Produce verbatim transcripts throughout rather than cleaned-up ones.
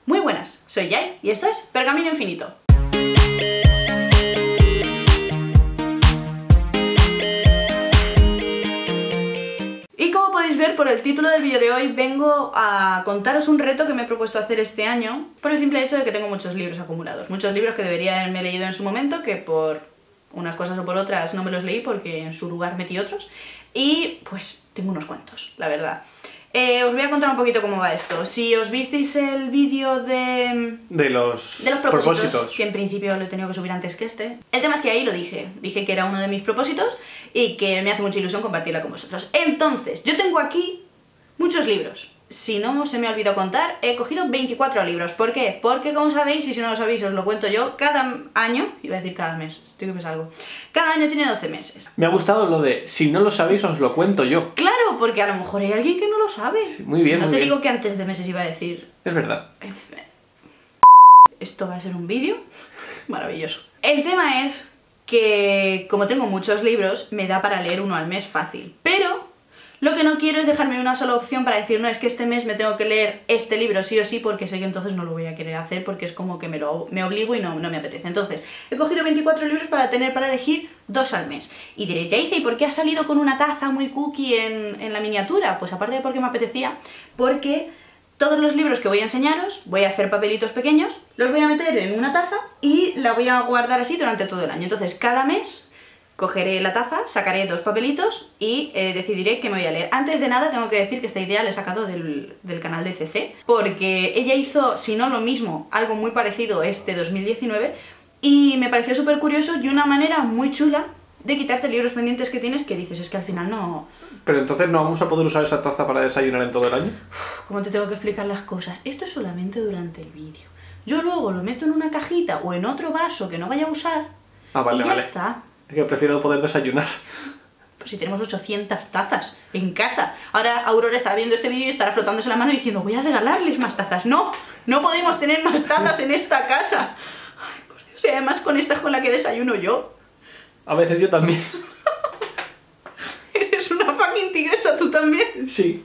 Muy buenas, soy Yai y esto es Pergamino Infinito. Y como podéis ver por el título del vídeo de hoy, vengo a contaros un reto que me he propuesto hacer este año por el simple hecho de que tengo muchos libros acumulados. Muchos libros que debería haberme leído en su momento, que por unas cosas o por otras no me los leí porque en su lugar metí otros. Y pues tengo unos cuantos, la verdad. Eh, os voy a contar un poquito cómo va esto. Si os visteis el vídeo de... De los, de los propósitos, propósitos, que en principio lo he tenido que subir antes que este. El tema es que ahí lo dije. Dije que era uno de mis propósitos y que me hace mucha ilusión compartirla con vosotros. Entonces, yo tengo aquí muchos libros. Si no se me ha olvidado contar, he cogido veinticuatro libros. ¿Por qué? Porque como sabéis, y si no lo sabéis os lo cuento yo, cada año, iba a decir cada mes, estoy que me salgo, cada año tiene doce meses. Me ha gustado lo de, si no lo sabéis os lo cuento yo. Claro, porque a lo mejor hay alguien que no lo sabe. Sí, muy bien, No muy te bien. digo que antes de meses iba a decir... Es verdad. Esto va a ser un vídeo maravilloso. El tema es que, como tengo muchos libros, me da para leer uno al mes fácil. Pero lo que no quiero es dejarme una sola opción para decir, no, es que este mes me tengo que leer este libro sí o sí, porque sé que entonces no lo voy a querer hacer, porque es como que me, lo, me obligo y no, no me apetece. Entonces, he cogido veinticuatro libros para tener para elegir dos al mes. Y diréis, ya hice, ¿y por qué ha salido con una taza muy cookie en, en la miniatura? Pues aparte de porque me apetecía, porque todos los libros que voy a enseñaros, voy a hacer papelitos pequeños, los voy a meter en una taza y la voy a guardar así durante todo el año. Entonces, cada mes cogeré la taza, sacaré dos papelitos y eh, decidiré qué me voy a leer. Antes de nada tengo que decir que esta idea la he sacado del, del canal de C C, porque ella hizo, si no lo mismo, algo muy parecido este dos mil diecinueve, y me pareció súper curioso y una manera muy chula de quitarte libros pendientes que tienes que dices, es que al final no... Pero entonces no vamos a poder usar esa taza para desayunar en todo el año. Uf, ¿cómo te tengo que explicar las cosas? Esto es solamente durante el vídeo. Yo luego lo meto en una cajita o en otro vaso que no vaya a usar Ah, vale, y ya vale. está. Es que prefiero poder desayunar. Pues si tenemos ochocientas tazas en casa. Ahora Aurora está viendo este vídeo y estará frotándose la mano y diciendo, voy a regalarles más tazas. ¡No! ¡No podemos tener más tazas en esta casa! Ay, por Dios. Y además con esta es con la que desayuno yo. A veces yo también. Eres una fucking tigresa tú también. Sí.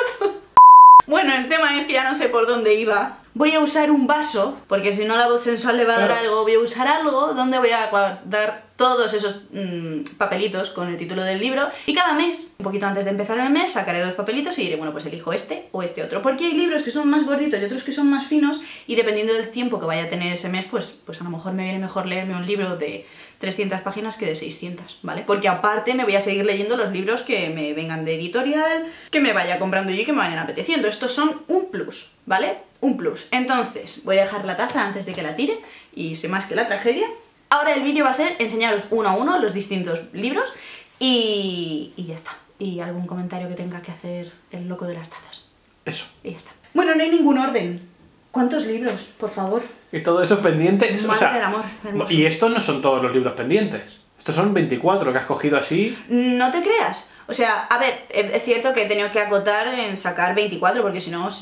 Bueno, el tema es que ya no sé por dónde iba. Voy a usar un vaso, porque si no la voz sensual le va a dar Claro. algo. Voy a usar algo donde voy a guardar todos esos mmm, papelitos con el título del libro. Y cada mes, un poquito antes de empezar el mes, sacaré dos papelitos y diré, bueno, pues elijo este o este otro. Porque hay libros que son más gorditos y otros que son más finos, y dependiendo del tiempo que vaya a tener ese mes, pues, pues a lo mejor me viene mejor leerme un libro de trescientas páginas que de seiscientas, ¿vale? Porque aparte me voy a seguir leyendo los libros que me vengan de editorial, que me vaya comprando yo y que me vayan apeteciendo. Estos son un plus, ¿vale? Un plus. Entonces, voy a dejar la taza antes de que la tire, y sin más que la tragedia. Ahora el vídeo va a ser enseñaros uno a uno los distintos libros y, y ya está. Y algún comentario que tenga que hacer el loco de las tazas. Eso. Y ya está. Bueno, no hay ningún orden. ¿Cuántos libros, por favor? Y todo eso pendiente. O Madre sea, del amor, hermoso. y estos no son todos los libros pendientes. Estos son veinticuatro que has cogido así. No te creas. O sea, a ver, es cierto que he tenido que acotar en sacar veinticuatro, porque si no,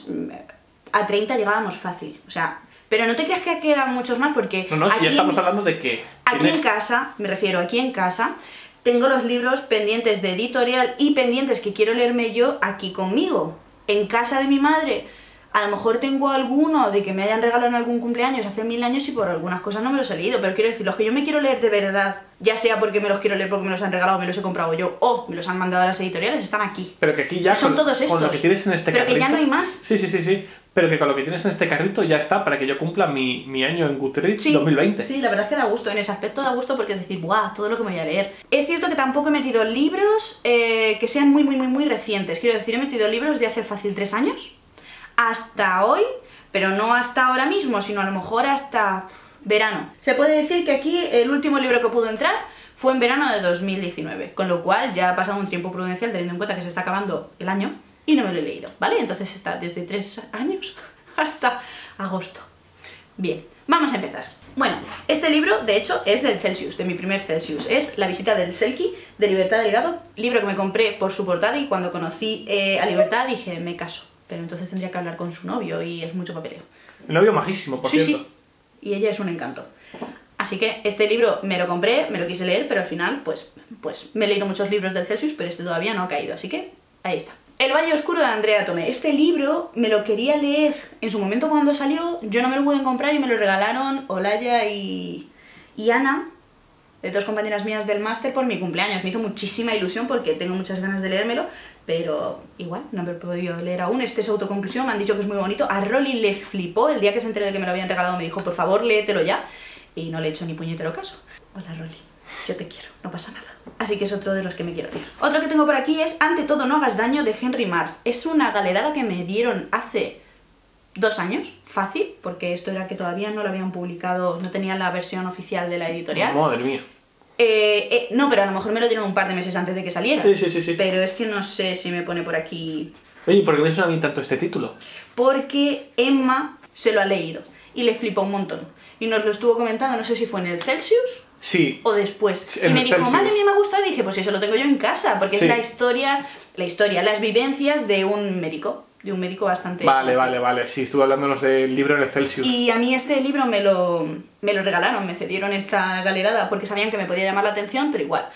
a treinta llegábamos fácil. O sea, pero no te creas que quedan muchos más, porque No, no, si aquí, ya estamos hablando de que aquí tienes... en casa, me refiero aquí en casa, tengo los libros pendientes de editorial y pendientes que quiero leerme yo aquí conmigo. En casa de mi madre, a lo mejor tengo alguno de que me hayan regalado en algún cumpleaños hace mil años y por algunas cosas no me los he leído, pero quiero decir, los que yo me quiero leer de verdad, ya sea porque me los quiero leer porque me los han regalado, me los he comprado yo, o me los han mandado a las editoriales, están aquí. Pero que aquí ya Son con, todos estos, con lo que tienes en este pero carrito... que ya no hay más. Sí, sí, sí, sí. Pero que con lo que tienes en este carrito ya está para que yo cumpla mi, mi año en Goodreads Sí, dos mil veinte. sí, la verdad es que da gusto, en ese aspecto da gusto porque es decir, ¡buah! Todo lo que me voy a leer. Es cierto que tampoco he metido libros eh, que sean muy, muy, muy, muy recientes. Quiero decir, he metido libros de hace fácil tres años hasta hoy, pero no hasta ahora mismo, sino a lo mejor hasta verano. Se puede decir que aquí el último libro que pudo entrar fue en verano de dos mil diecinueve, con lo cual ya ha pasado un tiempo prudencial teniendo en cuenta que se está acabando el año y no me lo he leído, ¿vale? Entonces está desde tres años hasta agosto. Bien, vamos a empezar. Bueno, este libro, de hecho, es del Celsius, de mi primer Celsius. Es La visita del Selkie, de Libertad Delgado, libro que me compré por su portada y cuando conocí eh, a Libertad dije, me caso. Pero entonces tendría que hablar con su novio y es mucho papeleo. El novio majísimo, por Sí, cierto. sí. Y ella es un encanto. Así que este libro me lo compré, me lo quise leer, pero al final, pues, pues me he leído muchos libros del Celsius, pero este todavía no ha caído, así que ahí está. El Valle Oscuro de Andrea Tomé. Este libro me lo quería leer en su momento cuando salió, yo no me lo pude comprar y me lo regalaron Olaya y, y Ana, de dos compañeras mías del máster, por mi cumpleaños. Me hizo muchísima ilusión porque tengo muchas ganas de leérmelo, pero igual no me lo he podido leer aún. Este es autoconclusión, me han dicho que es muy bonito. A Rolly le flipó, el día que se enteró de que me lo habían regalado me dijo, por favor, léetelo ya. Y no le he hecho ni puñetero caso. Hola Rolly, yo te quiero, no pasa nada. Así que es otro de los que me quiero leer. Otro que tengo por aquí es Ante todo no hagas daño, de Henry Marks. Es una galerada que me dieron hace dos años, fácil, porque esto era que todavía no lo habían publicado, no tenía la versión oficial de la editorial. Madre mía. Eh, eh, no, pero a lo mejor me lo dieron un par de meses antes de que saliera. Sí, sí, sí, sí. Pero es que no sé si me pone por aquí... Oye, ¿por qué me suena a mí tanto este título? Porque Emma se lo ha leído y le flipó un montón. Y nos lo estuvo comentando, no sé si fue en el Celsius sí. o después. En y me el dijo, Celsius. madre mía, me ha gustado. Y dije, pues eso lo tengo yo en casa, porque Sí. es la historia, la historia, las vivencias de un médico. De un médico bastante... Vale, conocido. vale, vale. Sí, estuve hablándonos del libro en el Celsius. Y a mí este libro me lo, me lo regalaron, me cedieron esta galerada porque sabían que me podía llamar la atención, pero igual.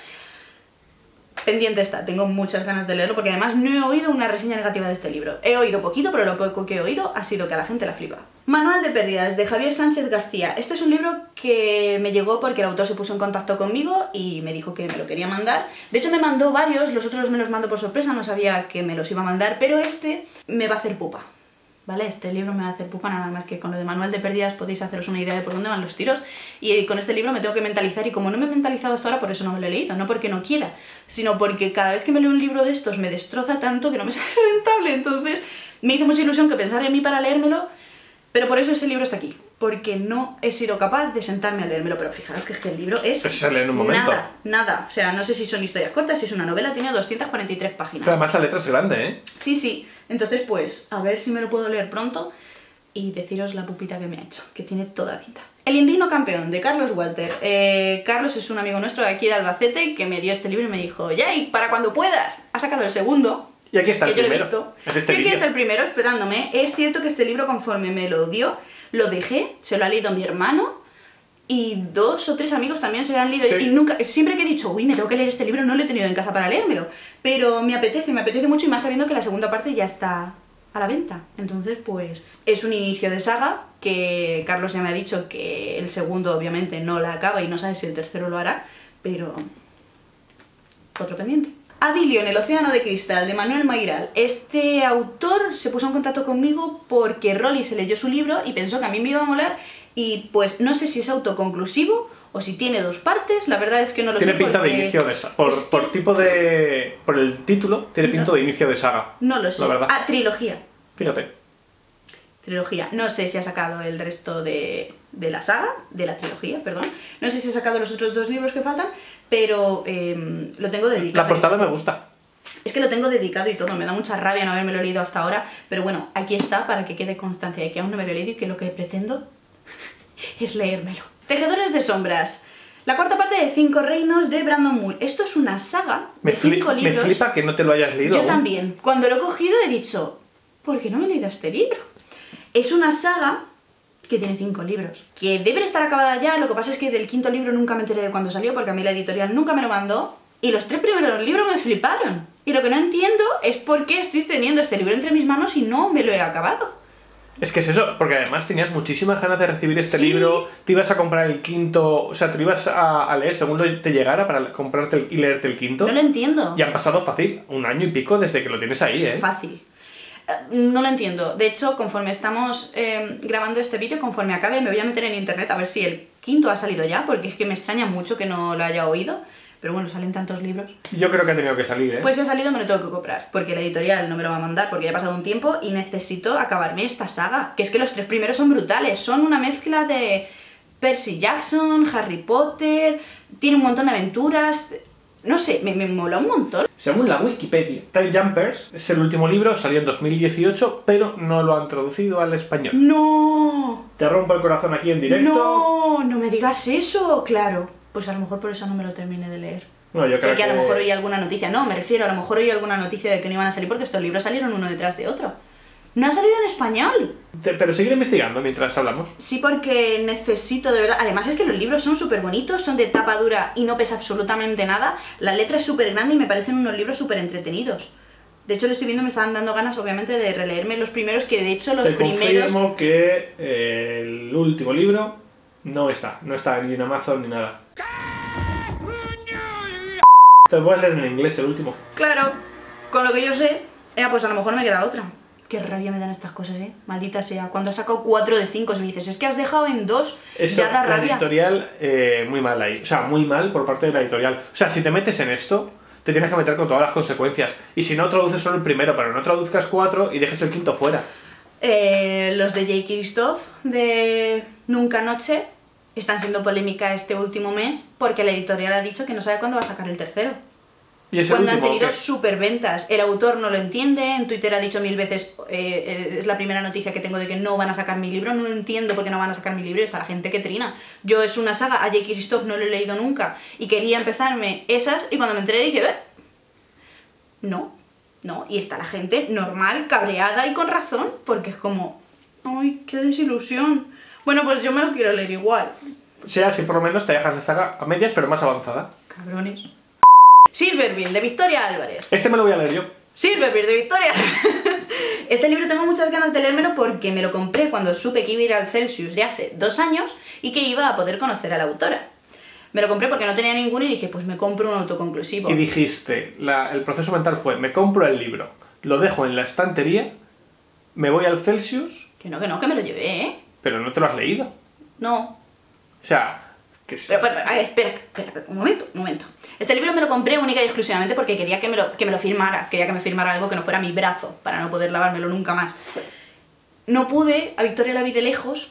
Pendiente está, tengo muchas ganas de leerlo porque además no he oído una reseña negativa de este libro. He oído poquito, pero lo poco que he oído ha sido que a la gente la flipa. Manual de pérdidas, de Javier Sánchez García. Este es un libro que me llegó porque el autor se puso en contacto conmigo y me dijo que me lo quería mandar. De hecho me mandó varios, los otros me los mandó por sorpresa, no sabía que me los iba a mandar, pero este me va a hacer pupa. ¿Vale? Este libro me va a hacer pupa, nada más que con lo de Manual de pérdidas podéis haceros una idea de por dónde van los tiros. Y con este libro me tengo que mentalizar, y como no me he mentalizado hasta ahora, por eso no me lo he leído, no porque no quiera, sino porque cada vez que me leo un libro de estos me destroza tanto que no me sale rentable. Entonces me hizo mucha ilusión que pensar en mí para leérmelo, pero por eso ese libro está aquí, porque no he sido capaz de sentarme a leérmelo. Pero fijaros que es que el libro es Pues se lee en un momento. nada, nada. O sea, no sé si son historias cortas, si es una novela, tiene doscientas cuarenta y tres páginas. Pero además la letra es grande, ¿eh? Sí, sí. Entonces, pues, a ver si me lo puedo leer pronto y deciros la pupita que me ha hecho, que tiene toda pinta. El indigno campeón, de Carlos Walter. Eh, Carlos es un amigo nuestro de aquí de Albacete que me dio este libro y me dijo, Jay, para cuando puedas. Ha sacado el segundo, Y aquí está que el yo lo he primero. visto. Es este y aquí vídeo. está el primero, esperándome. Es cierto que este libro, conforme me lo dio, lo dejé, se lo ha leído mi hermano, y dos o tres amigos también se lo han leído. Sí. Y nunca, siempre que he dicho, uy, me tengo que leer este libro, no lo he tenido en casa para leérmelo. Pero me apetece, me apetece mucho, y más sabiendo que la segunda parte ya está a la venta. Entonces, pues, es un inicio de saga, que Carlos ya me ha dicho que el segundo obviamente no la acaba y no sabe si el tercero lo hará, pero... otro pendiente. Abilio en el océano de cristal, de Manuel Mairal. Este autor se puso en contacto conmigo porque Rolly se leyó su libro y pensó que a mí me iba a molar, y pues no sé si es autoconclusivo o si tiene dos partes, la verdad es que no lo Tiene sé. pinta de porque inicio de saga. Por, es que por tipo de... Por el título, tiene pinta No. de inicio de saga. No lo sé. La verdad. Ah, trilogía. Fíjate. Trilogía. No sé si ha sacado el resto de, de la saga, de la trilogía, perdón. No sé si ha sacado los otros dos libros que faltan, pero eh, lo tengo dedicado. La portada me gusta. Es que lo tengo dedicado y todo, me da mucha rabia no haberme lo leído hasta ahora, pero bueno, aquí está para que quede constancia de que aún no me lo he leído y que lo que pretendo es leérmelo. Tejedores de sombras. La cuarta parte de Cinco Reinos, de Brandon Moore. Esto es una saga Me, de fli- cinco me libros. flipa que no te lo hayas leído Yo aún. también. Cuando lo he cogido he dicho, ¿por qué no me he leído este libro? Es una saga que tiene cinco libros, que deben estar acabada ya. Lo que pasa es que del quinto libro nunca me enteré de cuándo salió, porque a mí la editorial nunca me lo mandó, y los tres primeros libros me fliparon. Y lo que no entiendo es por qué estoy teniendo este libro entre mis manos y no me lo he acabado. Es que es eso, porque además tenías muchísimas ganas de recibir este Sí. libro, te ibas a comprar el quinto, o sea, te ibas a, a leer según lo te llegara para comprarte el- y leerte el quinto. No lo entiendo. Y han pasado fácil, un año y pico desde que lo tienes ahí, ¿eh? Fácil. Eh, No lo entiendo. De hecho, conforme estamos eh, grabando este vídeo, conforme acabe, me voy a meter en internet a ver si el quinto ha salido ya, porque es que me extraña mucho que no lo haya oído. Pero bueno, salen tantos libros. Yo creo que ha tenido que salir, ¿eh? Pues si ha salido me lo tengo que comprar, porque la editorial no me lo va a mandar porque ya ha pasado un tiempo y necesito acabarme esta saga. Que es que los tres primeros son brutales, son una mezcla de Percy Jackson, Harry Potter, tiene un montón de aventuras... No sé, me, me mola un montón. Según la Wikipedia, Time Jumpers es el último libro, salió en dos mil dieciocho, pero no lo han traducido al español. ¡No! Te rompo el corazón aquí en directo. ¡No! No me digas eso, claro. Pues a lo mejor por eso no me lo terminé de leer. Bueno, yo creo Porque que... a lo mejor oí alguna noticia. No, me refiero, a lo mejor oí alguna noticia de que no iban a salir porque estos libros salieron uno detrás de otro. ¡No ha salido en español! Te- Pero sigue investigando mientras hablamos. Sí, porque necesito de verdad... Además es que los libros son súper bonitos, son de tapa dura y no pesa absolutamente nada. La letra es súper grande y me parecen unos libros súper entretenidos. De hecho, lo estoy viendo, me están dando ganas, obviamente, de releerme los primeros, que de hecho los Te primeros... confirmo que eh, el último libro no está, no está ni en Amazon ni nada. Te lo puedes leer en inglés el último. Claro, con lo que yo sé, eh, pues a lo mejor no me queda otra. Qué rabia me dan estas cosas, eh. Maldita sea. Cuando has sacado cuatro de cinco, si me dices, es que has dejado en dos, Eso, ya da la rabia. editorial, eh, muy mal ahí. O sea, muy mal por parte de la editorial. O sea, si te metes en esto, te tienes que meter con todas las consecuencias. Y si no, traduces solo el primero, pero no traduzcas cuatro y dejes el quinto fuera. Eh, los de J. Christoph, de Nunca Noche, están siendo polémica este último mes porque la editorial ha dicho que no sabe cuándo va a sacar el tercero. ¿Y ese Cuando último, han tenido qué? superventas. El autor no lo entiende, en Twitter ha dicho mil veces, eh, es la primera noticia que tengo de que no van a sacar mi libro, no entiendo por qué no van a sacar mi libro, y está la gente que trina. Yo es una saga, a J. Christoph no lo he leído nunca, y quería empezarme esas, y cuando me enteré dije, "Eh, no, no", y está la gente normal, cabreada y con razón, porque es como, ay, qué desilusión. Bueno, pues yo me lo quiero leer igual. O sea, si por lo menos te dejas la saga a medias, pero más avanzada. Cabrones. Silverville, de Victoria Álvarez. Este me lo voy a leer yo. Silverville, de Victoria. Este libro tengo muchas ganas de leérmelo porque me lo compré cuando supe que iba a ir al Celsius de hace dos años y que iba a poder conocer a la autora. Me lo compré porque no tenía ninguno y dije, pues me compro un autoconclusivo. Y dijiste, la, el proceso mental fue, me compro el libro, lo dejo en la estantería, me voy al Celsius, Que no, que no, que me lo llevé, ¿eh? pero no te lo has leído. No. O sea, que sí. Pero, pero, a ver, espera, espera, espera, un momento, un momento. Este libro me lo compré única y exclusivamente porque quería que me lo, que me lo firmara. Quería que me firmara algo que no fuera mi brazo, para no poder lavármelo nunca más. No pude, a Victoria la vi de lejos,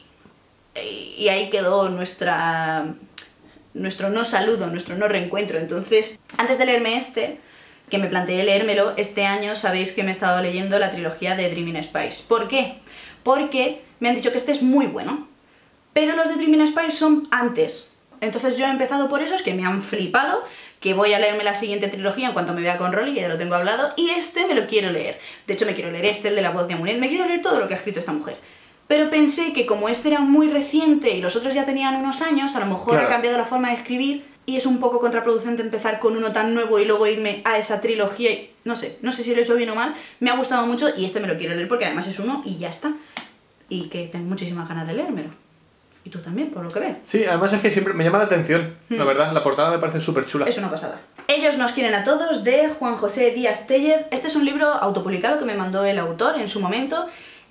y ahí quedó nuestra... nuestro no saludo, nuestro no reencuentro. Entonces, antes de leerme este, que me planteé leérmelo, este año sabéis que me he estado leyendo la trilogía de Dreaming Spice. ¿Por qué? Porque me han dicho que este es muy bueno, pero los de Dreaming Spice son antes. Entonces yo he empezado por esos que me han flipado, que voy a leerme la siguiente trilogía en cuanto me vea con Rolly, que ya lo tengo hablado, y este me lo quiero leer. De hecho, me quiero leer este, el de la voz de Amunet, me quiero leer todo lo que ha escrito esta mujer. Pero pensé que como este era muy reciente y los otros ya tenían unos años, a lo mejor Claro. ha cambiado la forma de escribir y es un poco contraproducente empezar con uno tan nuevo y luego irme a esa trilogía y no sé, no sé si lo he hecho bien o mal, me ha gustado mucho y este me lo quiero leer porque además es uno y ya está. Y que tengo muchísimas ganas de leérmelo. Y tú también, por lo que veo. Sí, además es que siempre me llama la atención, la Hmm. verdad, la portada me parece súper chula. Es una pasada. Ellos nos quieren a todos, de Juan José Díaz Tellez. Este es un libro autopublicado que me mandó el autor en su momento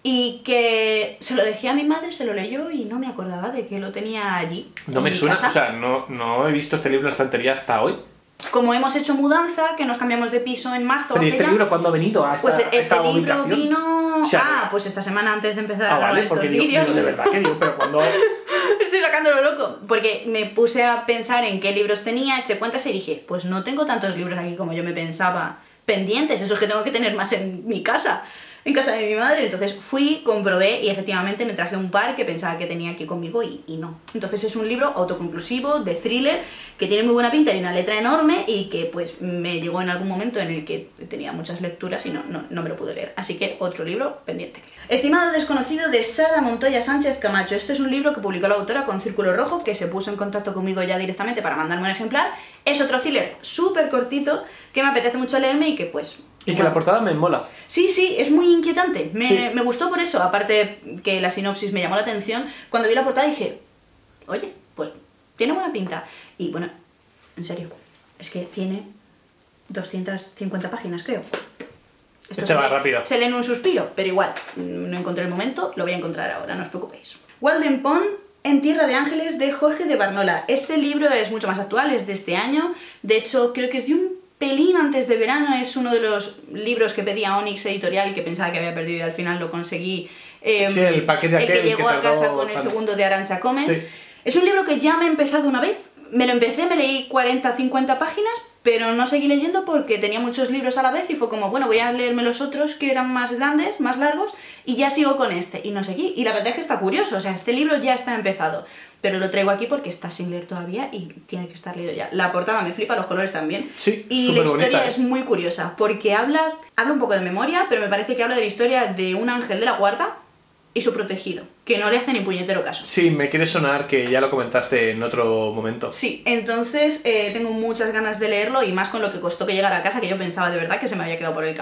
y que se lo dejé a mi madre, se lo leyó y no me acordaba de que lo tenía allí. No en me mi suena, casa. o sea, no, no he visto este libro en la estantería hasta hoy. Como hemos hecho mudanza, que nos cambiamos de piso en marzo. Pero ¿y hace este ya, libro cuándo ha venido a esta, Pues a este esta libro ubicación? vino... O sea, ah, pues esta semana antes de empezar Ah, a grabar vale, estos porque digo, vídeos. digo, de verdad que digo, pero cuando... Estoy sacándolo loco, porque me puse a pensar en qué libros tenía, eché cuentas y dije, pues no tengo tantos libros aquí como yo me pensaba pendientes, esos que tengo que tener más en mi casa, en casa de mi madre. Entonces fui, comprobé y efectivamente me traje un par que pensaba que tenía aquí conmigo y, y no. Entonces es un libro autoconclusivo, de thriller, que tiene muy buena pinta y una letra enorme y que pues me llegó en algún momento en el que tenía muchas lecturas y no, no, no me lo pude leer. Así que otro libro pendiente. Estimado desconocido, de Sara Montoya Sánchez Camacho. Este es un libro que publicó la autora con Círculo Rojo, que se puso en contacto conmigo ya directamente para mandarme un ejemplar. Es otro thriller súper cortito que me apetece mucho leerme y que pues... Y que la portada me mola. Sí, sí, es muy inquietante. Me, Sí. me gustó por eso, aparte que la sinopsis me llamó la atención. Cuando vi la portada dije, oye, pues tiene buena pinta. Y bueno, en serio, es que tiene doscientas cincuenta páginas, creo. Esto Este se va lee- rápido. Se lee en un suspiro, pero igual, no encontré el momento, lo voy a encontrar ahora, no os preocupéis. Walden Pond, En Tierra de Ángeles, de Jorge de Barnola. Este libro es mucho más actual, es de este año. De hecho, creo que es de un pelín antes de verano. Es uno de los libros que pedí a Onyx Editorial y que pensaba que había perdido y al final lo conseguí. Eh, Sí, el paquete el aquel que llegó que a casa tardó con el tanto. segundo de Arantxa Comes. Sí. Es un libro que ya me he empezado una vez. Me lo empecé, me leí cuarenta cincuenta páginas, pero no seguí leyendo porque tenía muchos libros a la vez y fue como, bueno, voy a leerme los otros que eran más grandes, más largos, y ya sigo con este. Y no seguí. Y la verdad es que está curioso, o sea, este libro ya está empezado, pero lo traigo aquí porque está sin leer todavía y tiene que estar leído ya. La portada me flipa, los colores también. Sí, y la superbonita, historia ¿eh? es muy curiosa, porque habla, habla un poco de memoria, pero me parece que habla de la historia de un ángel de la guarda y su protegido, que no le hace ni puñetero caso. Sí, me quiere sonar que ya lo comentaste en otro momento. Sí, entonces eh, tengo muchas ganas de leerlo y más con lo que costó que llegara a casa, que yo pensaba de verdad que se me había quedado por el camino.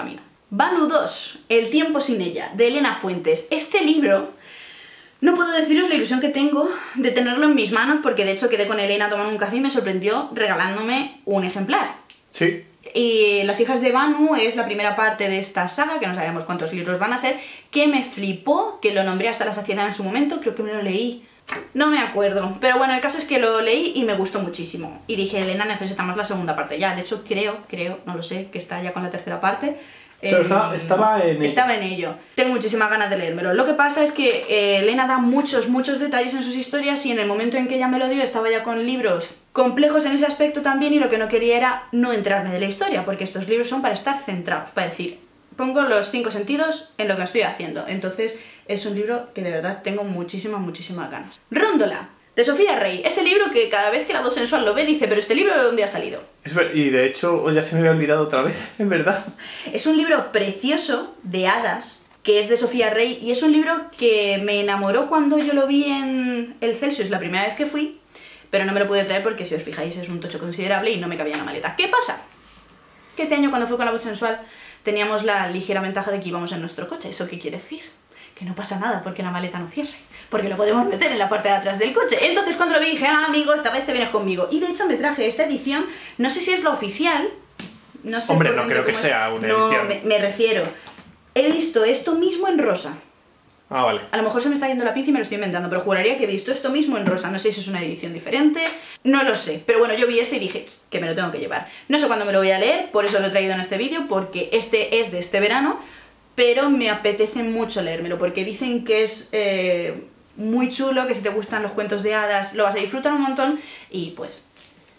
Vanu dos, El tiempo sin ella, de Elena Fuentes. Este libro, no puedo deciros la ilusión que tengo de tenerlo en mis manos, porque de hecho quedé con Elena tomando un café y me sorprendió regalándome un ejemplar. Sí. Y Las hijas de Vanu es la primera parte de esta saga, que no sabemos cuántos libros van a ser, que me flipó, que lo nombré hasta la saciedad en su momento, creo que me lo leí. No me acuerdo, pero bueno, el caso es que lo leí y me gustó muchísimo. Y dije, Elena, necesitamos la segunda parte ya. De hecho, creo, creo, no lo sé, que está ya con la tercera parte. O sea, estaba, estaba en ello. Estaba en ello. Tengo muchísimas ganas de leérmelo. Lo que pasa es que eh, Elena da muchos, muchos detalles en sus historias y en el momento en que ella me lo dio estaba ya con libros complejos en ese aspecto también y lo que no quería era no entrarme de la historia, porque estos libros son para estar centrados, para decir, pongo los cinco sentidos en lo que estoy haciendo. Entonces es un libro que de verdad tengo muchísimas, muchísimas ganas. Róndola, de Sofía Rey. Ese libro que cada vez que la voz sensual lo ve dice, pero este libro ¿de dónde ha salido? Es ver... Y de hecho ya se me había olvidado otra vez, en verdad. Es un libro precioso de hadas, que es de Sofía Rey, y es un libro que me enamoró cuando yo lo vi en el Celsius la primera vez que fui, pero no me lo pude traer porque si os fijáis es un tocho considerable y no me cabía en la maleta. ¿Qué pasa? Que este año cuando fui con la voz sensual teníamos la ligera ventaja de que íbamos en nuestro coche. ¿Eso qué quiere decir? Que no pasa nada porque la maleta no cierre, porque lo podemos meter en la parte de atrás del coche. Entonces cuando lo vi dije, ah, amigo, esta vez te vienes conmigo. Y de hecho me traje esta edición, no sé si es la oficial, no sé. Hombre, no creo que sea una edición. No, me, me refiero, he visto esto mismo en rosa. Ah, vale. A lo mejor se me está yendo la pinza y me lo estoy inventando, pero juraría que he visto esto mismo en rosa. No sé si es una edición diferente, no lo sé. Pero bueno, yo vi este y dije que me lo tengo que llevar. No sé cuándo me lo voy a leer, por eso lo he traído en este vídeo, porque este es de este verano, pero me apetece mucho leérmelo, porque dicen que es eh, muy chulo, que si te gustan los cuentos de hadas lo vas a disfrutar un montón, y pues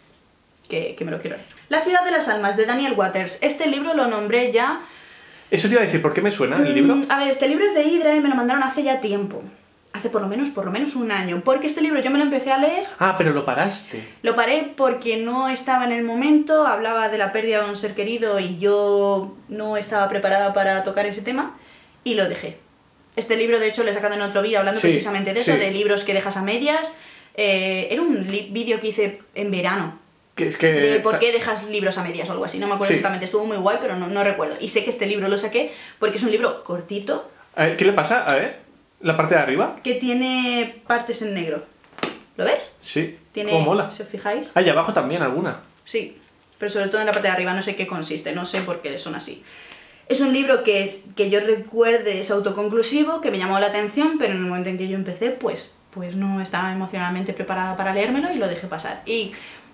que, que me lo quiero leer. La ciudad de las almas, de Daniel Waters. Este libro lo nombré ya... Eso te iba a decir, ¿por qué me suena el libro? A ver, este libro es de Hydra y me lo mandaron hace ya tiempo. Hace por lo menos, por lo menos un año. Porque este libro yo me lo empecé a leer... Ah, pero lo paraste. Lo paré porque no estaba en el momento, hablaba de la pérdida de un ser querido y yo no estaba preparada para tocar ese tema y lo dejé. Este libro, de hecho, lo he sacado en otro vídeo hablando sí, precisamente de eso, sí. de libros que dejas a medias. Eh, era un vídeo que hice en verano. Que es que... De por qué dejas libros a medias o algo así, no me acuerdo sí. exactamente, estuvo muy guay, pero no, no recuerdo. Y sé que este libro lo saqué porque es un libro cortito. A ver, ¿qué le pasa? A ver, la parte de arriba. Que tiene partes en negro. ¿Lo ves? Sí, tiene, ¿cómo mola? Si os fijáis. Ah, y abajo también alguna. Sí, pero sobre todo en la parte de arriba, no sé qué consiste, no sé por qué son así. Es un libro que, es, que yo recuerde es autoconclusivo, que me llamó la atención, pero en el momento en que yo empecé, pues, pues no estaba emocionalmente preparada para leérmelo y lo dejé pasar. Y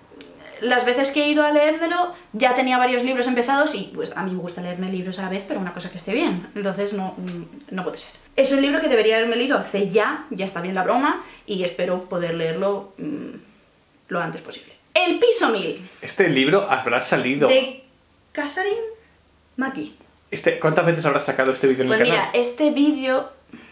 las veces que he ido a leérmelo ya tenía varios libros empezados y pues a mí me gusta leerme libros a la vez, pero una cosa que esté bien, entonces no, no puede ser. Es un libro que debería haberme leído hace ya, ya está bien la broma, y espero poder leerlo mmm, lo antes posible. El piso mil. Este libro habrá salido... De Catherine Maki. Este, ¿Cuántas veces habrás sacado este vídeo en pues el canal? Pues mira, este vídeo,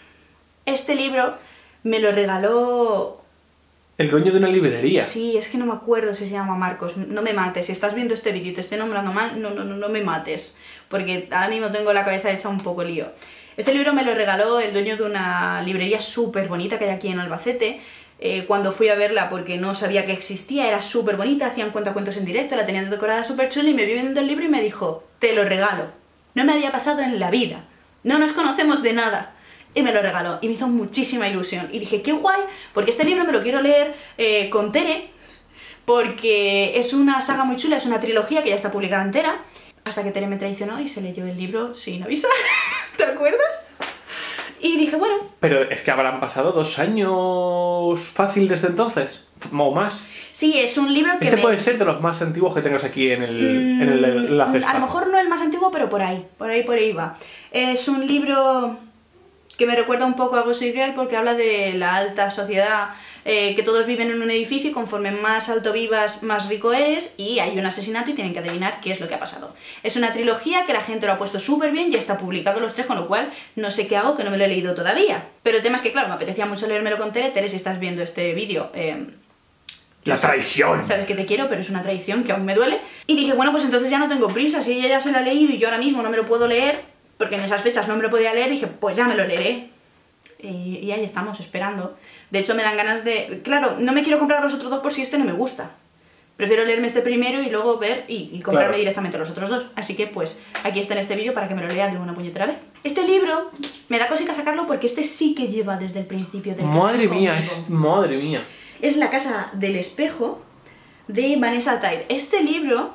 este libro me lo regaló... El dueño de una librería. Sí, es que no me acuerdo si se llama Marcos. No me mates, si estás viendo este vídeo y te estoy nombrando mal, no, no, no, no me mates. Porque ahora mismo tengo la cabeza hecha un poco lío. Este libro me lo regaló el dueño de una librería súper bonita que hay aquí en Albacete. Eh, cuando fui a verla, porque no sabía que existía, era súper bonita, hacían cuentacuentos en directo, la tenían decorada súper chula y me vio viendo el libro y me dijo, te lo regalo. No me había pasado en la vida. No nos conocemos de nada. Y me lo regaló y me hizo muchísima ilusión y dije, qué guay, porque este libro me lo quiero leer eh, con Tere, porque es una saga muy chula, es una trilogía que ya está publicada entera, hasta que Tere me traicionó y se leyó el libro sin avisar. ¿Te acuerdas? Y dije, bueno... Pero es que habrán pasado dos años fácil desde entonces, o más. Sí, es un libro que Este me... puede ser de los más antiguos que tengas aquí en, el, mm, en, el, en la cesta. A lo mejor no el más antiguo, pero por ahí, por ahí, por ahí va. Es un libro... que me recuerda un poco a Gossip Girl porque habla de la alta sociedad, eh, que todos viven en un edificio y conforme más alto vivas, más rico eres, y hay un asesinato y tienen que adivinar qué es lo que ha pasado. Es una trilogía que la gente lo ha puesto súper bien, ya está publicado los tres, con lo cual no sé qué hago, que no me lo he leído todavía. Pero el tema es que, claro, me apetecía mucho leérmelo con Tere. Tere, si estás viendo este vídeo... Eh, La traición. Sabes que te quiero, pero es una traición que aún me duele. Y dije, bueno, pues entonces ya no tengo prisa, si ella ya se lo ha leído y yo ahora mismo no me lo puedo leer, porque en esas fechas no me lo podía leer, dije, pues ya me lo leeré. Y, y ahí estamos, esperando. De hecho, me dan ganas de... Claro, no me quiero comprar los otros dos por si este no me gusta. Prefiero leerme este primero y luego ver y, y comprarme Claro. directamente los otros dos. Así que pues aquí está en este vídeo para que me lo lean de una puñetera vez. Este libro me da cositas sacarlo porque este sí que lleva desde el principio del Madre canal mía, conmigo. es... Madre mía. Es La casa del espejo de Vanessa Tide. Este libro...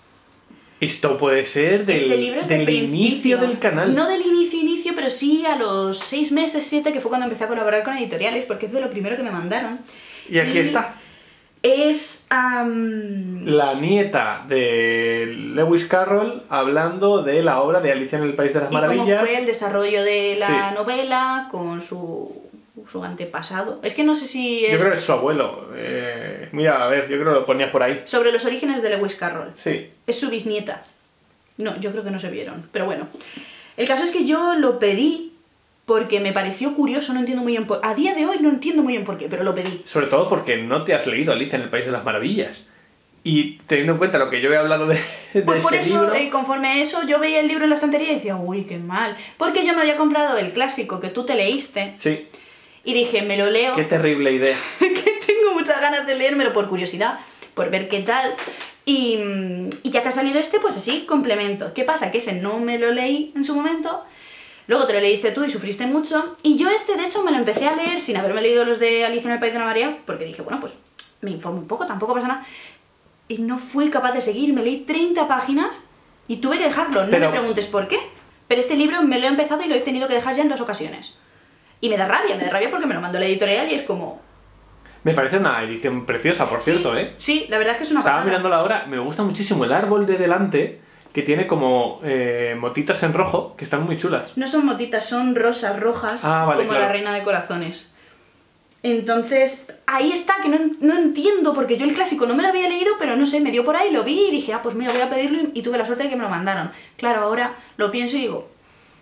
Esto puede ser del, este libro es del del inicio del canal. No del inicio, inicio, pero sí a los seis meses, siete, que fue cuando empecé a colaborar con editoriales, porque es de lo primero que me mandaron. Y aquí está. Es... am, La nieta de Lewis Carroll hablando de la obra de Alicia en el País de las y cómo Maravillas. fue el desarrollo de la Sí. novela con su, su antepasado. Es que no sé si es... Yo creo que es su abuelo. Eh, mira, a ver, yo creo que lo ponías por ahí. Sobre los orígenes de Lewis Carroll. Sí. Es su bisnieta. No, yo creo que no se vieron, pero bueno. El caso es que yo lo pedí porque me pareció curioso, no entiendo muy bien por... A día de hoy no entiendo muy bien por qué, pero lo pedí. Sobre todo porque no te has leído Alicia en el País de las Maravillas. Y teniendo en cuenta lo que yo he hablado de, de Pues por ese eso, libro... eh, conforme a eso, yo veía el libro en la estantería y decía, uy, qué mal. Porque yo me había comprado el clásico que tú te leíste Sí, y dije, me lo leo, qué terrible idea. que tengo muchas ganas de leérmelo por curiosidad, por ver qué tal. Y, y ya que ha salido este, pues así, complemento. ¿Qué pasa? Que ese no me lo leí en su momento, luego te lo leíste tú y sufriste mucho, y yo este, de hecho, me lo empecé a leer sin haberme leído los de Alicia en el País de la María, porque dije, bueno, pues me informo un poco, tampoco pasa nada. Y no fui capaz de seguir, me leí treinta páginas y tuve que dejarlo. No Pero- me preguntes por qué, pero este libro me lo he empezado y lo he tenido que dejar ya en dos ocasiones. Y me da rabia, me da rabia porque me lo mandó la editorial y es como... Me parece una edición preciosa, por cierto, sí, ¿eh? Sí, la verdad es que es una Estaba pasada. mirándola ahora, me gusta muchísimo el árbol de delante, que tiene como eh, motitas en rojo, que están muy chulas. No son motitas, son rosas rojas, Ah, vale, como claro. la reina de corazones. Entonces, ahí está, que no, no entiendo, porque yo el clásico no me lo había leído, pero no sé, me dio por ahí, lo vi y dije, ah, pues mira, voy a pedirlo y, y tuve la suerte de que me lo mandaron. Claro, ahora lo pienso y digo,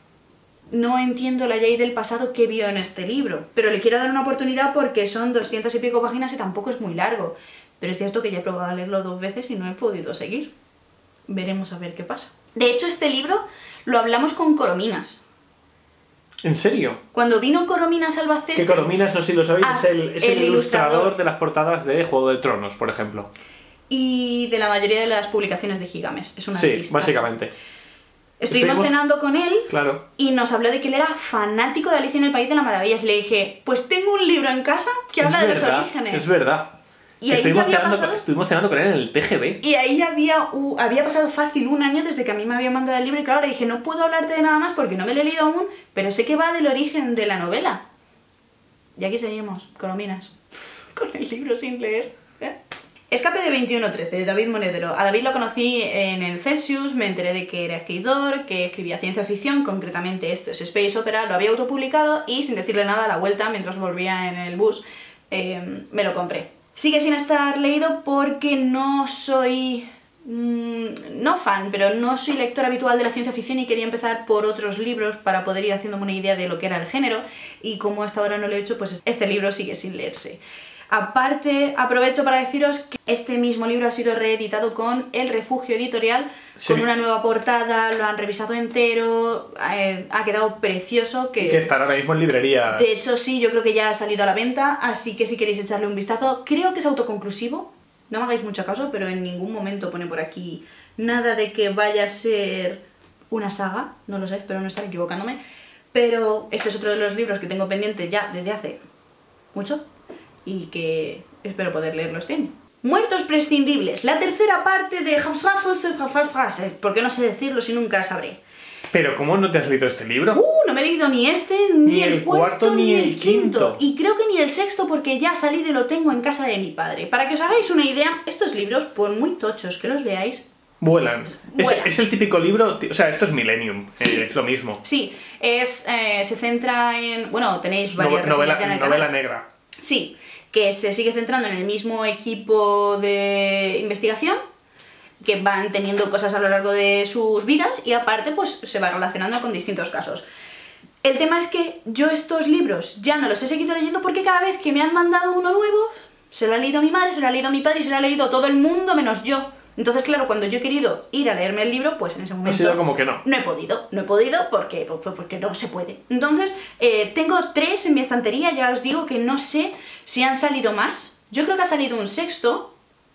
no entiendo la Jay del pasado que vio en este libro, pero le quiero dar una oportunidad porque son doscientas y pico páginas y tampoco es muy largo. Pero es cierto que ya he probado a leerlo dos veces y no he podido seguir. Veremos a ver qué pasa. De hecho, este libro lo hablamos con Corominas. ¿En serio? Cuando vino Corominas Albacete... Que Corominas, no sé si lo sabéis, Ah, es el, es el el ilustrador ilustrador. de las portadas de Juego de Tronos, por ejemplo. Y de la mayoría de las publicaciones de Gigames. Es una Sí, artista. básicamente. Estuvimos Estuvimos- cenando con él Claro. y nos habló de que él era fanático de Alicia en el País de las Maravillas. Y le dije, pues tengo un libro en casa que habla Es de los verdad, orígenes. Es verdad. Y ahí estuvimos, ya había cenando, pasado- estuvimos cenando con él en el T G B. Y ahí había, uh, había pasado fácil un año desde que a mí me habían mandado el libro y claro, le dije, no puedo hablarte de nada más porque no me lo he leído aún, pero sé que va del origen de la novela. Y aquí seguimos, Corominas, con el libro sin leer. ¿eh? Escape de veintiuno trece, de David Monedero. A David lo conocí en el Celsius, me enteré de que era escritor, que escribía ciencia ficción, concretamente esto es Space Opera, lo había autopublicado y sin decirle nada a la vuelta, mientras volvía en el bus, eh, me lo compré. Sigue sin estar leído porque no soy... Mmm, no fan, pero no soy lector habitual de la ciencia ficción y quería empezar por otros libros para poder ir haciéndome una idea de lo que era el género y como hasta ahora no lo he hecho, pues este libro sigue sin leerse. Aparte, aprovecho para deciros que este mismo libro ha sido reeditado con El Refugio Editorial, Sí. con una nueva portada, lo han revisado entero, eh, ha quedado precioso. Que... Y que estará ahora mismo en librería. De hecho, sí, yo creo que ya ha salido a la venta, así que si queréis echarle un vistazo, creo que es autoconclusivo, no me hagáis mucho caso, pero en ningún momento pone por aquí nada de que vaya a ser una saga, no lo sé, espero no estar equivocándome, pero este es otro de los libros que tengo pendiente ya desde hace mucho y que espero poder leerlo este año. Muertos prescindibles, la tercera parte de... porque no sé decirlo si nunca sabré. Pero ¿cómo no te has leído este libro? Uh, no me he leído ni este, ni, Ni el, el cuarto, cuarto, ni ni el el quinto. quinto. Y creo que ni el sexto porque ya ha salido y lo tengo en casa de mi padre. Para que os hagáis una idea, estos libros, por muy tochos que los veáis... Vuelan. Vuelan. Es, es el típico libro, o sea, esto es Millennium, Sí. eh, es lo mismo. Sí, es, eh, se centra en... Bueno, tenéis varias No- novela reseñas ya en el novela canal. negra. Sí, que se sigue centrando en el mismo equipo de investigación, que van teniendo cosas a lo largo de sus vidas y aparte pues se va relacionando con distintos casos. El tema es que yo estos libros ya no los he seguido leyendo porque cada vez que me han mandado uno nuevo, se lo ha leído mi madre, se lo ha leído mi padre y se lo ha leído todo el mundo menos yo. Entonces, claro, cuando yo he querido ir a leerme el libro, pues en ese momento... Ha sido como que no. No he podido, no he podido porque, pues, porque no se puede. Entonces, eh, tengo tres en mi estantería, ya os digo que no sé si han salido más. Yo creo que ha salido un sexto,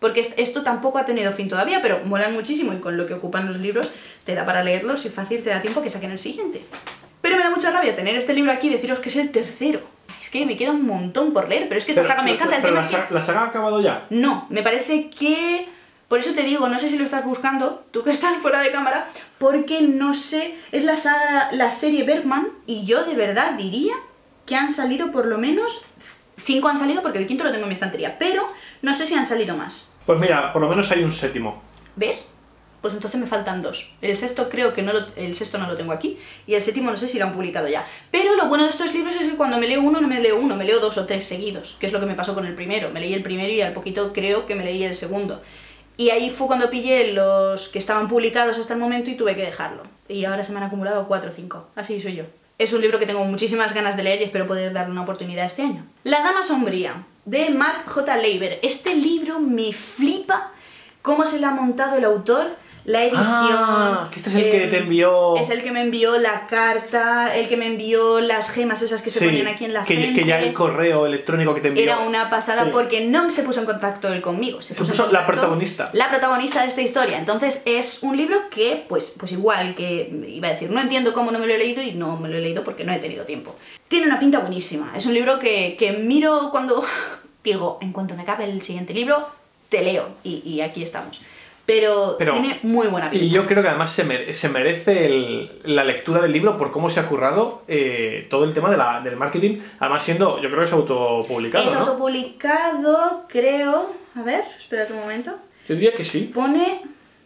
porque esto tampoco ha tenido fin todavía, pero molan muchísimo y con lo que ocupan los libros te da para leerlos y fácil te da tiempo que saquen el siguiente. Pero me da mucha rabia tener este libro aquí y deciros que es el tercero. Es que me queda un montón por leer, pero es que esta pero, saga me encanta. Pero, el pero tema la, es que... ¿La saga ha acabado ya? No, me parece que... Por eso te digo, no sé si lo estás buscando, tú que estás fuera de cámara, porque no sé, es la saga, la serie Bergman, y yo de verdad diría que han salido por lo menos... Cinco han salido porque el quinto lo tengo en mi estantería, pero no sé si han salido más. Pues mira, por lo menos hay un séptimo. ¿Ves? Pues entonces me faltan dos. El sexto creo que no lo, el sexto no lo tengo aquí, y el séptimo no sé si lo han publicado ya. Pero lo bueno de estos libros es que cuando me leo uno, no me leo uno, me leo dos o tres seguidos, que es lo que me pasó con el primero. Me leí el primero y al poquito creo que me leí el segundo. Y ahí fue cuando pillé los que estaban publicados hasta el momento y tuve que dejarlo. Y ahora se me han acumulado cuatro o cinco. Así soy yo. Es un libro que tengo muchísimas ganas de leer y espero poder darle una oportunidad este año. La Dama Sombría, de Mark J. Leiber. Este libro me flipa cómo se le ha montado el autor, la edición... Ah, que este es el, el que te envió... Es el que me envió la carta, el que me envió las gemas esas que se sí, ponían aquí en la que, frente. Que ya el correo electrónico que te envió... Era una pasada, sí. Porque no se puso en contacto él conmigo. Se, se puso, puso en la protagonista. La protagonista de esta historia. Entonces es un libro que, pues, pues igual que iba a decir, no entiendo cómo no me lo he leído y no me lo he leído porque no he tenido tiempo. Tiene una pinta buenísima. Es un libro que, que miro cuando digo, en cuanto me acabe el siguiente libro, te leo. Y, y aquí estamos. Pero, Pero tiene muy buena pinta. Y yo creo que además se, mere se merece el, la lectura del libro por cómo se ha currado eh, todo el tema de la, del marketing. Además siendo, yo creo que es autopublicado, Es ¿no? autopublicado, creo... A ver, espérate un momento. Yo diría que sí. Pone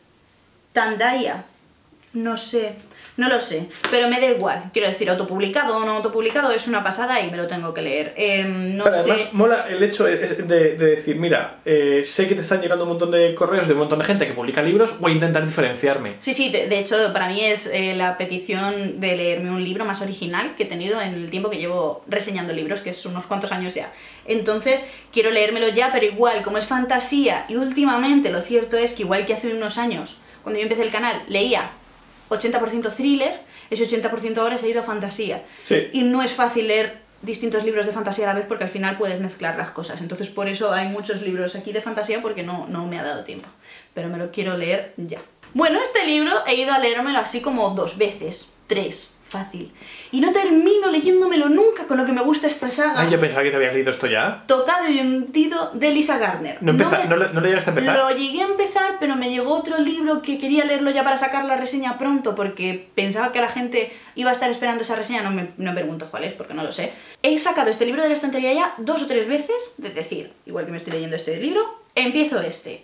Tandaya. No sé, no lo sé, pero me da igual. Quiero decir, autopublicado o no autopublicado es una pasada y me lo tengo que leer. Eh, no pero sé... además mola el hecho de, de, de decir, mira, eh, sé que te están llegando un montón de correos de un montón de gente que publica libros, voy a intentar diferenciarme. Sí, sí, de, de hecho para mí es eh, la petición de leerme un libro más original que he tenido en el tiempo que llevo reseñando libros, que es unos cuantos años ya. Entonces quiero leérmelo ya, pero igual, como es fantasía, y últimamente lo cierto es que igual que hace unos años, cuando yo empecé el canal, leía ochenta por ciento thriller, ese ochenta por ciento ahora se ha ido a fantasía. Sí. Y no es fácil leer distintos libros de fantasía a la vez porque al final puedes mezclar las cosas. Entonces por eso hay muchos libros aquí de fantasía porque no, no me ha dado tiempo. Pero me lo quiero leer ya. Bueno, este libro he ido a leérmelo así como dos veces, tres, fácil. Y no termino leyéndomelo nunca con lo que me gusta esta saga. Ay, yo pensaba que te habías leído esto ya. Tocado y hundido de Lisa Gardner. ¿No, empeza, no, me, ¿no, ¿No lo llegaste a empezar? Lo llegué a empezar, pero me llegó otro libro que quería leerlo ya para sacar la reseña pronto porque pensaba que la gente iba a estar esperando esa reseña. No me, no me pregunto cuál es porque no lo sé. He sacado este libro de la estantería ya dos o tres veces, es decir, igual que me estoy leyendo este libro, empiezo este.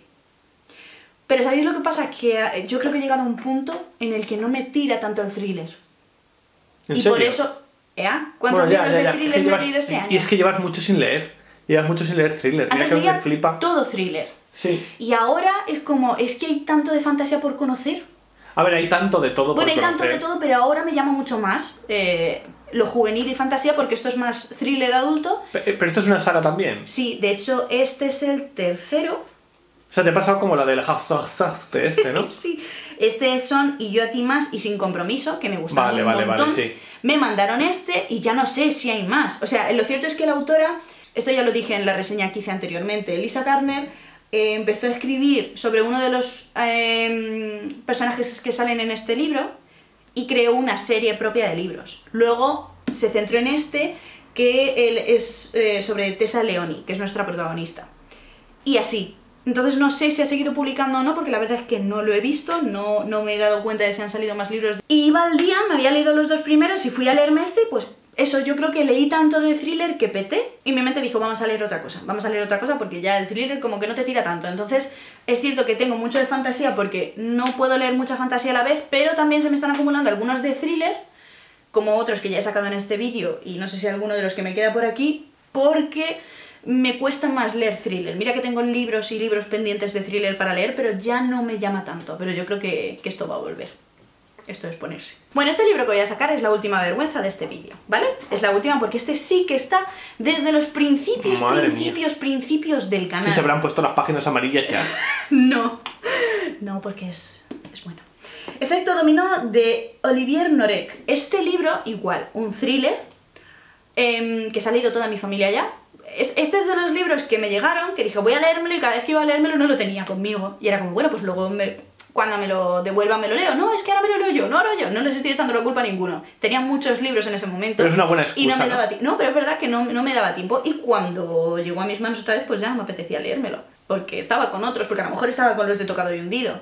Pero ¿sabéis lo que pasa? Que yo creo que he llegado a un punto en el que no me tira tanto el thriller. ¿En y serio? por eso... ¿Eh? ¿Cuántos bueno, ya, libros ya, ya. de thriller Es que me he llevas, leído este año? Y es que llevas mucho sin leer. Llevas mucho sin leer thriller. Mira Antes que me leía flipa. todo thriller. Sí. Y ahora es como, es que hay tanto de fantasía por conocer. A ver, hay tanto de todo Bueno, por hay tanto conocer. de todo, pero ahora me llama mucho más eh, lo juvenil y fantasía porque esto es más thriller adulto. Pero, pero esto es una saga también. Sí, de hecho, este es el tercero. O sea, te ha pasado como la del de este, ¿no? Sí, este son Y yo a ti más y Sin compromiso, que me gusta Vale, un vale, montón. vale, sí. Me mandaron este y ya no sé si hay más. O sea, lo cierto es que la autora, esto ya lo dije en la reseña que hice anteriormente, Lisa Gardner, eh, empezó a escribir sobre uno de los eh, personajes que salen en este libro y creó una serie propia de libros. Luego se centró en este, que él es eh, sobre Tessa Leoni, que es nuestra protagonista. Y así. Entonces no sé si ha seguido publicando o no, porque la verdad es que no lo he visto, no, no me he dado cuenta de si han salido más libros. Y iba al día, me había leído los dos primeros y fui a leerme este, pues eso, yo creo que leí tanto de thriller que peté y mi mente dijo, vamos a leer otra cosa, vamos a leer otra cosa porque ya el thriller como que no te tira tanto. Entonces es cierto que tengo mucho de fantasía porque no puedo leer mucha fantasía a la vez, pero también se me están acumulando algunos de thriller, como otros que ya he sacado en este vídeo y no sé si alguno de los que me queda por aquí, porque me cuesta más leer thriller. Mira que tengo libros y libros pendientes de thriller para leer, pero ya no me llama tanto. Pero yo creo que, que esto va a volver. Esto es ponerse. Bueno, este libro que voy a sacar es la última vergüenza de este vídeo, ¿vale? Es la última porque este sí que está desde los principios, Madre principios, mía. principios del canal. Sí, se habrán puesto las páginas amarillas ya. No, no, porque es, es bueno. Efecto dominó de Olivier Norek. Este libro, igual, un thriller, eh, que se ha leído toda mi familia ya. Este es de los libros que me llegaron, que dije voy a leérmelo y cada vez que iba a leérmelo no lo tenía conmigo. Y era como, bueno, pues luego me, cuando me lo devuelvan me lo leo. No, es que ahora me lo leo yo, no ahora yo, no les estoy echando la culpa a ninguno. Tenía muchos libros en ese momento. Pero es una buena excusa, y no me daba ¿no? tiempo. No, pero es verdad que no, no me daba tiempo. Y cuando llegó a mis manos otra vez, pues ya no me apetecía leérmelo. Porque estaba con otros, porque a lo mejor estaba con los de Tocado y Hundido.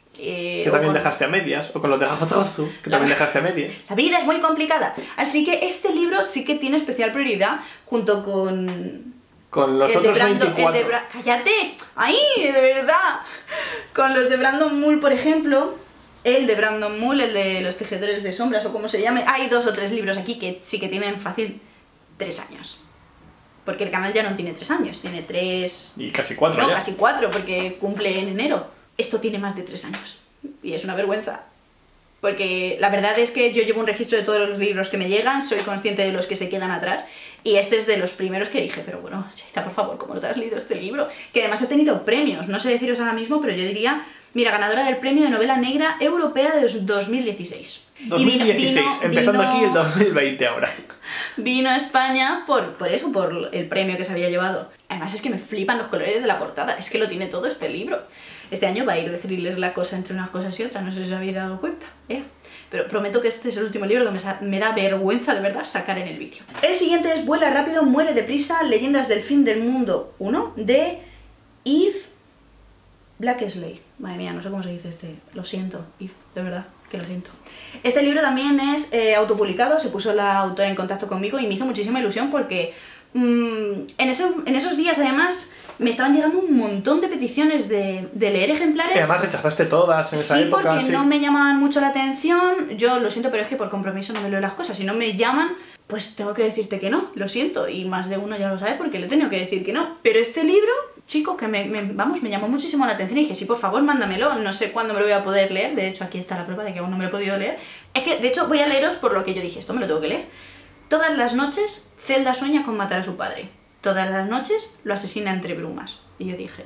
Eh, que también con... dejaste a medias, o con los de Hamazosu, que la... también dejaste a medias. La vida es muy complicada. Así que este libro sí que tiene especial prioridad junto con... Con los el otros de Brandon, veinticuatro. El de Bra... ¡Cállate! ¡Ay! De verdad. Con los de Brandon Mull, por ejemplo. El de Brandon Mull, el de los tejedores de sombras o como se llame. Hay dos o tres libros aquí que sí que tienen fácil tres años. Porque el canal ya no tiene tres años, tiene tres... Y casi cuatro No, ya. casi cuatro, porque cumple en enero. Esto tiene más de tres años. Y es una vergüenza. Porque la verdad es que yo llevo un registro de todos los libros que me llegan, soy consciente de los que se quedan atrás. Y este es de los primeros que dije, pero bueno, Chaita, por favor, ¿cómo no te has leído este libro? Que además ha tenido premios, no sé deciros ahora mismo, pero yo diría... Mira, ganadora del premio de novela negra europea de dos mil dieciséis. dos mil dieciséis, y vino, empezando vino, aquí el dos mil veinte ahora. Vino a España por, por eso, por el premio que se había llevado. Además es que me flipan los colores de la portada, es que lo tiene todo este libro. Este año va a ir de thrillers la cosa entre unas cosas y otras, no sé si os habéis dado cuenta. ¿eh? Pero prometo que este es el último libro que me, me da vergüenza de verdad sacar en el vídeo. El siguiente es Vuela rápido, muere deprisa, Leyendas del fin del mundo uno, de Eve Blackesley. Madre mía, no sé cómo se dice este. Lo siento, Eve, de verdad, que lo siento. Este libro también es eh, autopublicado, se puso la autora en contacto conmigo y me hizo muchísima ilusión porque mmm, en, eso, en esos días además me estaban llegando un montón de peticiones de, de leer ejemplares. Que además rechazaste todas en esa sí, época. Porque sí, no me llamaban mucho la atención. Yo lo siento, pero es que por compromiso no me leo las cosas. Si no me llaman, pues tengo que decirte que no, lo siento. Y más de uno ya lo sabe porque le he tenido que decir que no. Pero este libro, chico, que me, me, vamos, me llamó muchísimo la atención y dije, sí, por favor, mándamelo. No sé cuándo me lo voy a poder leer. De hecho, aquí está la prueba de que aún no me lo he podido leer. Es que, de hecho, voy a leeros por lo que yo dije, esto me lo tengo que leer. Todas las noches, Zelda sueña con matar a su padre. Todas las noches lo asesina entre brumas. Y yo dije...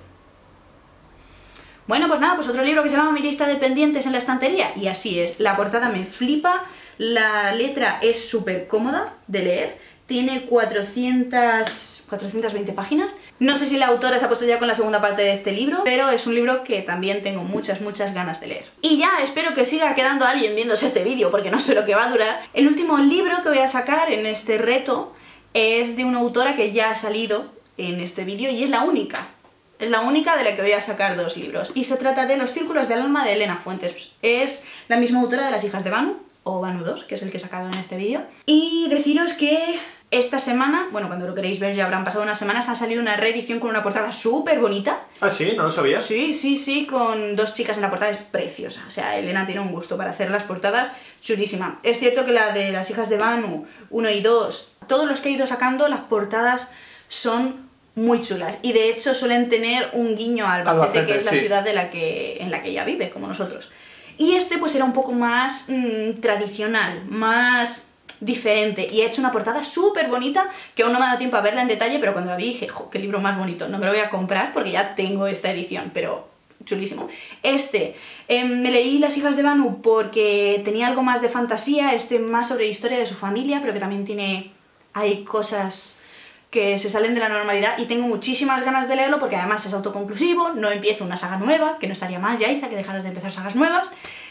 Bueno, pues nada, pues otro libro que se llama Mi lista de pendientes en la estantería. Y así es, la portada me flipa, la letra es súper cómoda de leer, tiene cuatrocientas, cuatrocientas veinte páginas. No sé si la autora se ha puesto ya con la segunda parte de este libro, pero es un libro que también tengo muchas, muchas ganas de leer. Y ya, espero que siga quedando alguien viéndose este vídeo, porque no sé lo que va a durar. El último libro que voy a sacar en este reto es de una autora que ya ha salido en este vídeo y es la única. Es la única de la que voy a sacar dos libros. Y se trata de Los círculos del alma de Elena Fuentes. Es la misma autora de Las hijas de Vanu, o Vanu dos, que es el que he sacado en este vídeo. Y deciros que esta semana, bueno, cuando lo queréis ver ya habrán pasado unas semanas, ha salido una reedición con una portada súper bonita. Ah, sí, no lo sabía. Sí, sí, sí, con dos chicas en la portada, es preciosa. O sea, Elena tiene un gusto para hacer las portadas chulísima. Es cierto que la de Las hijas de Vanu uno y dos, todos los que he ido sacando, las portadas son muy chulas. Y de hecho suelen tener un guiño a Albacete, Albacete que es la sí. ciudad de la que, en la que ella vive, como nosotros. Y este pues era un poco más mmm, tradicional, más diferente. Y he hecho una portada súper bonita, que aún no me ha dado tiempo a verla en detalle, pero cuando la vi dije, jo, qué libro más bonito. No me lo voy a comprar porque ya tengo esta edición, pero chulísimo. Este, eh, me leí Las hijas de Vanu porque tenía algo más de fantasía, este más sobre historia de su familia, pero que también tiene... hay cosas que se salen de la normalidad y tengo muchísimas ganas de leerlo porque además es autoconclusivo, no empiezo una saga nueva, que no estaría mal, Yaiza, que dejaras de empezar sagas nuevas.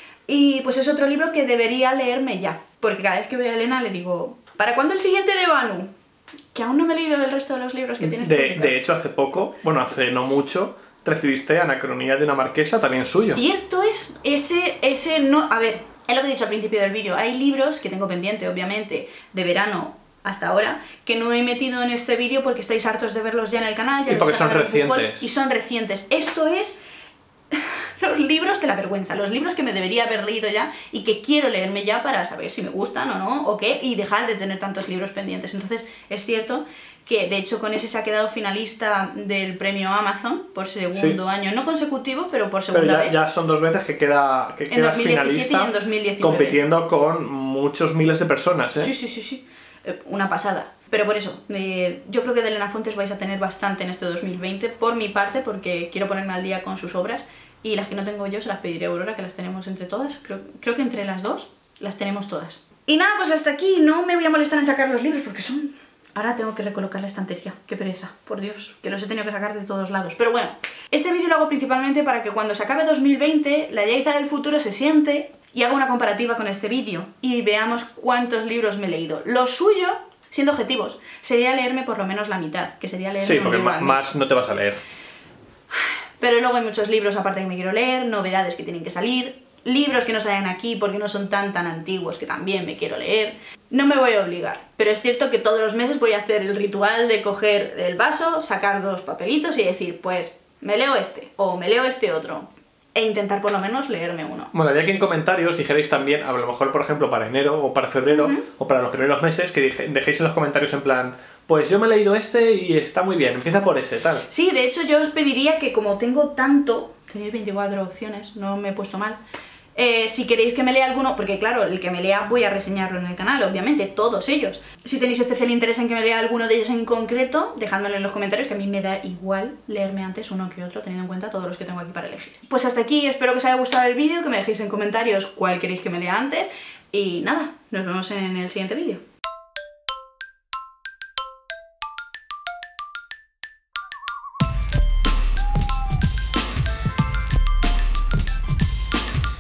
Y pues es otro libro que debería leerme ya, porque cada vez que veo a Elena le digo, ¿para cuándo el siguiente de Vanu? Que aún no me he leído el resto de los libros que tienes. De, de hecho, hace poco, bueno, hace no mucho, recibiste Anacronía de una marquesa, también suyo. Cierto es, ese, ese no... A ver, es lo que he dicho al principio del vídeo, hay libros que tengo pendiente, obviamente, de verano hasta ahora, que no he metido en este vídeo porque estáis hartos de verlos ya en el canal, ya y porque son recientes. Empujón, recientes. y son recientes. Esto es los libros de la vergüenza, los libros que me debería haber leído ya y que quiero leerme ya para saber si me gustan o no, o qué, y dejar de tener tantos libros pendientes. Entonces es cierto que de hecho con ese se ha quedado finalista del premio Amazon por segundo sí. año, no consecutivo, pero por segunda pero ya, vez. Ya son dos veces que queda, que en queda dos mil diecisiete finalista y en dos mil diecinueve. compitiendo con muchos miles de personas, ¿eh? Sí, sí, sí, sí. Una pasada. Pero por eso, eh, yo creo que de Elena Fuentes vais a tener bastante en este dos mil veinte, por mi parte, porque quiero ponerme al día con sus obras, y las que no tengo yo se las pediré a Aurora, que las tenemos entre todas, creo, creo que entre las dos las tenemos todas. Y nada, pues hasta aquí, no me voy a molestar en sacar los libros, porque son Ahora tengo que recolocar la estantería, qué pereza, por Dios, que los he tenido que sacar de todos lados. Pero bueno, este vídeo lo hago principalmente para que cuando se acabe dos mil veinte, la Yaiza del futuro se siente y haga una comparativa con este vídeo y veamos cuántos libros me he leído. Lo suyo, siendo objetivos, sería leerme por lo menos la mitad, que sería leerme Sí, un porque libro al mes. más no te vas a leer. Pero luego hay muchos libros aparte que me quiero leer, novedades que tienen que salir, libros que no salen aquí porque no son tan tan antiguos que también me quiero leer. No me voy a obligar, pero es cierto que todos los meses voy a hacer el ritual de coger el vaso, sacar dos papelitos y decir, pues me leo este o me leo este otro. E intentar por lo menos leerme uno. Molaría que en comentarios dijerais también, a lo mejor por ejemplo para enero o para febrero uh-huh. o para los primeros meses, que dejéis en los comentarios en plan, pues yo me he leído este y está muy bien, empieza por ese, tal. Sí, de hecho yo os pediría que como tengo tanto, tenéis veinticuatro opciones, no me he puesto mal, eh, si queréis que me lea alguno, porque claro, el que me lea voy a reseñarlo en el canal, obviamente, todos ellos. Si tenéis especial interés en que me lea alguno de ellos en concreto, dejádmelo en los comentarios, que a mí me da igual leerme antes uno que otro, teniendo en cuenta todos los que tengo aquí para elegir. Pues hasta aquí, espero que os haya gustado el vídeo, que me dejéis en comentarios cuál queréis que me lea antes, y nada, nos vemos en el siguiente vídeo.